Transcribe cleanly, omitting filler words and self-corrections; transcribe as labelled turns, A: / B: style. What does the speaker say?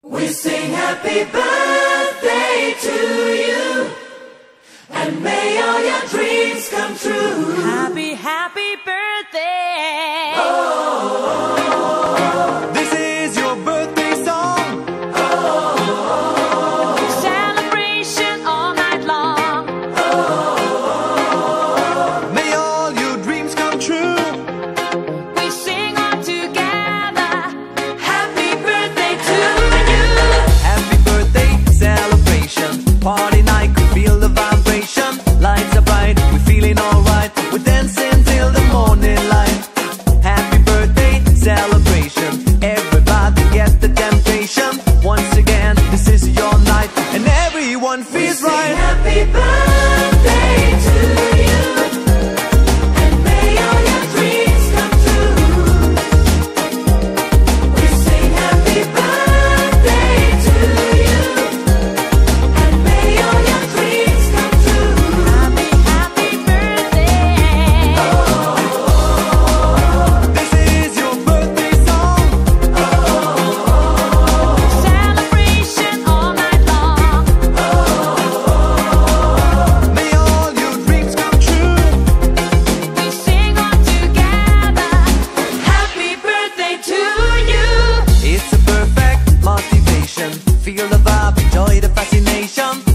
A: We sing happy birthday to you, and may all your dreams come true.
B: Happy, happy birthday.
C: This is your birthday song.
B: Celebration all night long.
C: May all your dreams come true.
B: We sing all together.
A: Happy birthday to you.
C: Happy birthday celebration. Party night, could feel the vibration. Lights are bright, we're feeling alright. We're dancing till the morning light. Happy birthday celebration. Everybody get the temptation. Once again, this is your night, and everyone feels
A: Sing
C: right.
A: happy birthday to you, and may all your dreams come true. We sing happy birthday to you, and may all your dreams come true.
B: Happy, happy birthday.
C: This is your birthday song.
B: Celebration all night long.
C: May all your dreams come true.
B: We sing all together.
A: Happy birthday to you.
C: It's a perfect motivation. Feel the vibe, enjoy the fascination.